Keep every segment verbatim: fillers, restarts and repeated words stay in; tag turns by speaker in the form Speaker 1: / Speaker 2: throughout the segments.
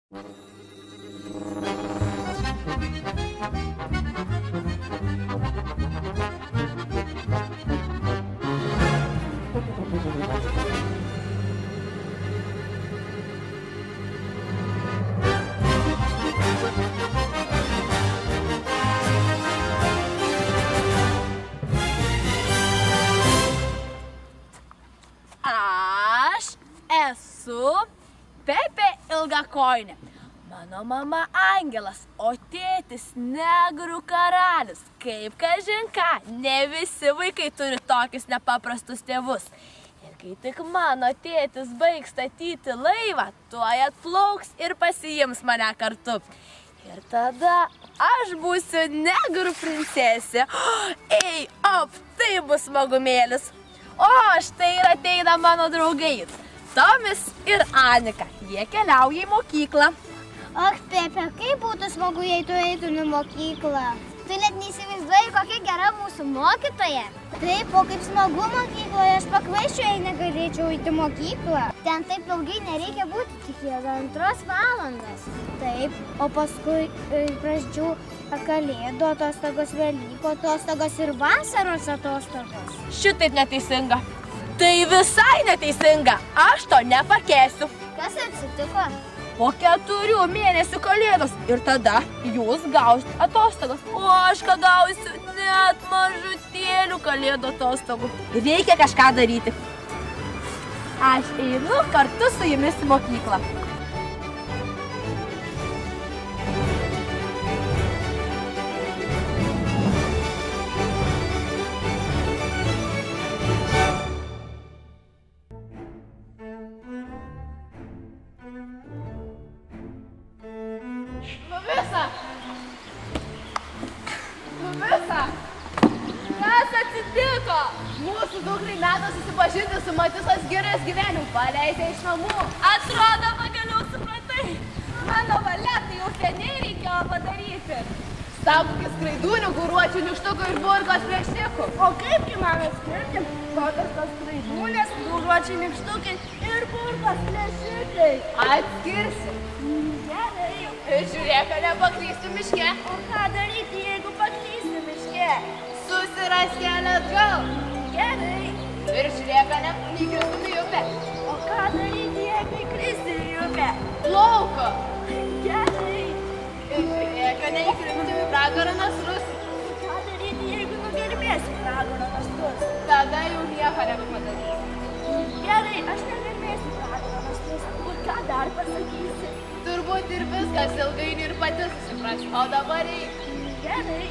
Speaker 1: Aš esu Pepė Ilgakojinė. Mano mama Angelas, o tėtis Negrų karalius. Kaip kažin ką, ne visi vaikai turi tokius nepaprastus tėvus. Ir kai tik mano tėtis baigs statyti laivą, tuoj atplauks ir pasiims mane kartu. Ir tada aš būsiu Negrų princesė. Ei, op, tai bus smagumėlis. O štai ir ateina mano draugai, Tomis ir Anika. Jie keliauja į mokyklą.
Speaker 2: Ak, Pepe, kaip būtų smagu, jei tu eitum į mokyklą. Tu net neįsivaizduoji, kokia gera mūsų mokytoja. Taip, o kaip smagu mokykloje, aš pakvaiščiau, jei negalėčiau eiti į mokyklą. Ten taip ilgai nereikia būti, tik jau antros valandas. Taip, o paskui prasidžių Kalėdų atostogos, Velykų atostogos ir vasaros atostogos.
Speaker 1: Šitaip neteisinga. Tai visai neteisinga. Aš to nepakęsiu.
Speaker 2: Kas atsitiko?
Speaker 1: Po keturių mėnesių Kalėdos ir tada jūs gausit atostogas. O aš ką gausiu net mažutėlių Kalėdų atostogų. Reikia kažką daryti. Aš einu kartu su jumis į mokyklą. Visa. Visa. Kas atsitiko? Mūsų dukrai metas susipažinti su Matisas Girės gyvenimu. Paleidė iš namų. Atrodo, pagaliau supratai. Mano valia tai jau seniai reikėjo padaryti. Stabukis skraidūnių, guruočių, nykštukų ir burkos plėšikų. O kaipgi man atskirti, kokios tos skraidūnės, guruočiai, nykštukai ir burkos plėšikai? Atskirsi. Gerai. Žiūrėk, kad nepaklysti miške.
Speaker 2: O ką daryti, jeigu paklysti miške?
Speaker 1: Susiras kelią atgal.
Speaker 2: Gerai.
Speaker 1: Ir žiūrėk, kad neįkristum į upę.
Speaker 2: O ką daryti, jeigu įkristi į upę?
Speaker 1: Plauko.
Speaker 2: Gerai.
Speaker 1: Ir žiūrėk, kad neįkristum į pragaro nasrus.
Speaker 2: Ką daryti, jeigu nugarmėsi pragaro nasrus?
Speaker 1: Tada jau nieko nebepadarysi.
Speaker 2: Gerai, aš negarmėsiu pragaro nasrus. O ką dar pasakysi?
Speaker 1: Turbūt ir viskas ilgainiui ir pati susipras. O dabar eik.
Speaker 2: Gerai.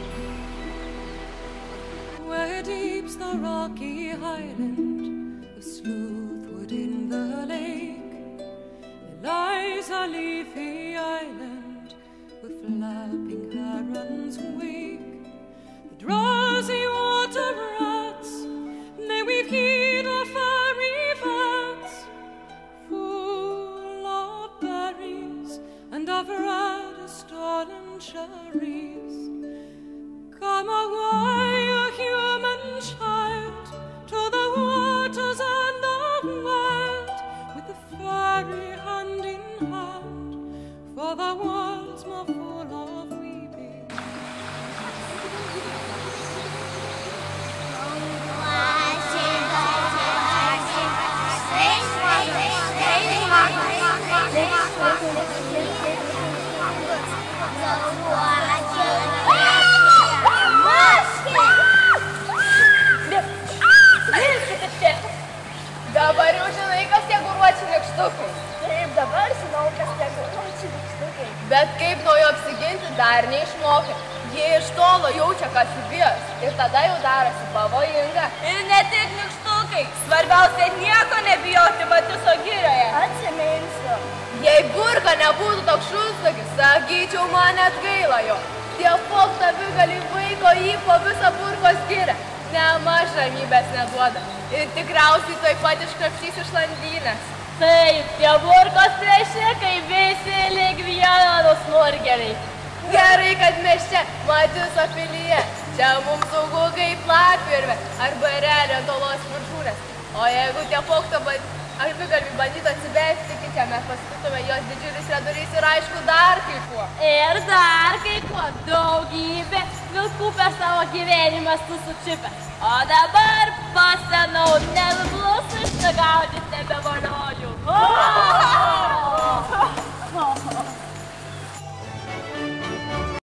Speaker 3: Where deeps the rocky highland of Smoothwood in the lake, there lies a leafy island where flapping herons wake. The drowsy water rats, they weave heed of fairy vats, full of berries and of red stolen cherries. Come away, a human child, to the waters and the wild, with the fairy hand in hand, for the world's more full of weeping.
Speaker 1: Dabar jau žinai, kas tie guruočiai nykštukai.
Speaker 2: Taip, dabar žinau, kas tie guruočiai nykštukai.
Speaker 1: Bet kaip nuo jo apsiginti dar neišmokai. Jie iš tolo jaučia, kas įbijos. Ir tada jau darosi pavojinga. Ir ne tik nykštukai. Svarbiausia nieko nebijoti Matiso girioje.
Speaker 2: Atsiminsiu.
Speaker 1: Jei burka nebūtų toks šunstakis, sakyčiau, man net gaila jo. Tie foktavigaliai vaiko jį po visą burkos girią. Nemaž ramybės neduoda. Ir tikriausiai tuoj pat iškrapštys iš landynės. Taip, tie burkos plėšikai visi lyg vienos nurgeriai. Gerai, kad mes čia Matiso pilyje. Čia mums saugu kaip lapvirvė arba erelė ant olos viršūnės. O jeigu tie fokto Aš begalvi bandyt atsibėgti kieme, paskutume jos didžiulis redurys ir aišku dar kai kuo.
Speaker 4: Ir dar kai kuo daugybė vilkų per savo gyvenimą susučipę. O dabar